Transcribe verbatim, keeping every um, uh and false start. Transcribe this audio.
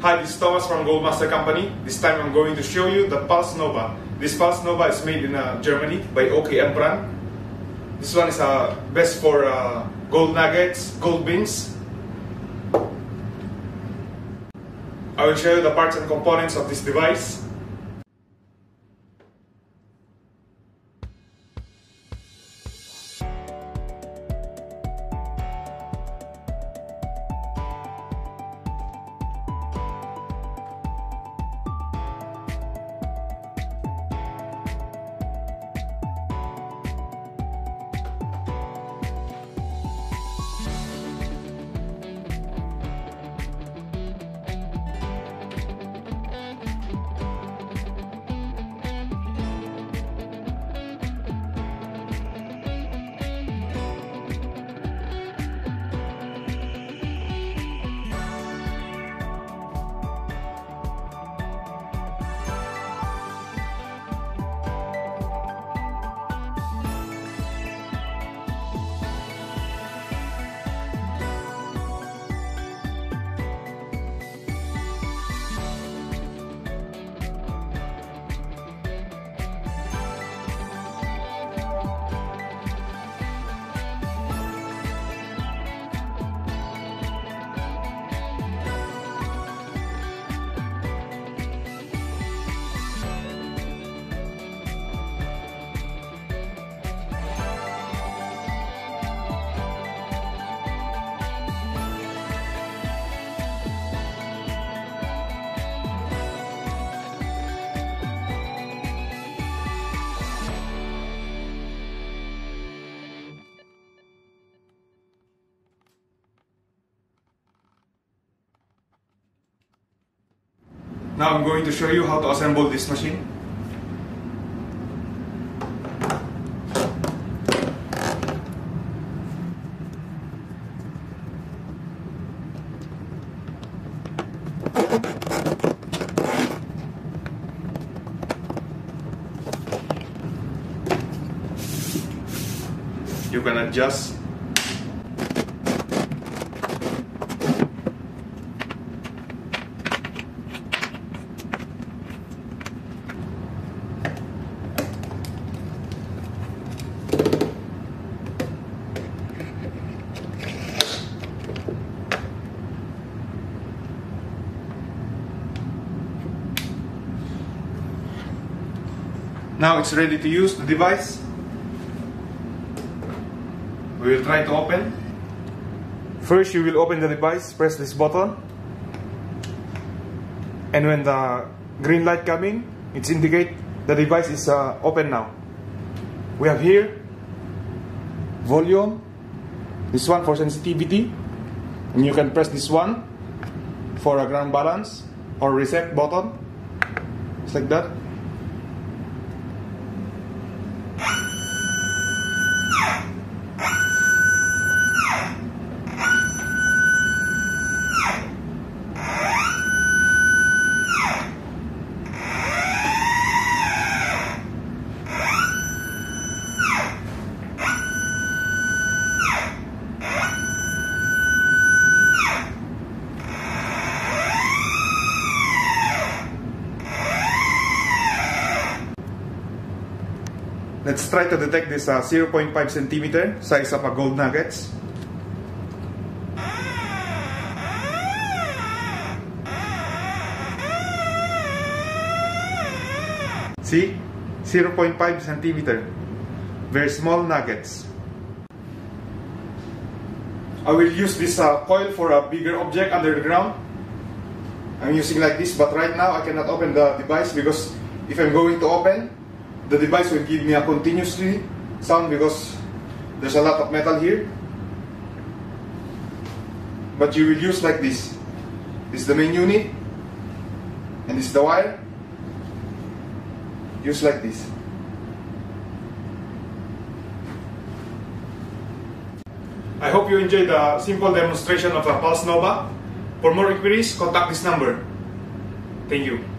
Hi, this is Thomas from Goldmaster Company. This time I'm going to show you the Pulse Nova. This Pulse Nova is made in uh, Germany by O K M brand. This one is uh, best for uh, gold nuggets, gold beans. I will show you the parts and components of this device. Now I'm going to show you how to assemble this machine. You can adjust. Now it's ready to use the device. We will try to open. First you will open the device, press this button. And when the green light comes in, it indicates the device is uh, open now. We have here volume, this one for sensitivity. And you can press this one for a ground balance or reset button. Just like that. Let's try to detect this uh, zero point five centimeter size of a gold nuggets. See? zero point five centimeter. Very small nuggets. I will use this uh, coil for a bigger object under the ground. I'm using like this, but right now I cannot open the device because if I'm going to open, the device will give me a continuously sound because there's a lot of metal here. But you will use like this. This is the main unit and this is the wire. Use like this. I hope you enjoyed the simple demonstration of a Pulse Nova. For more inquiries, contact this number. Thank you.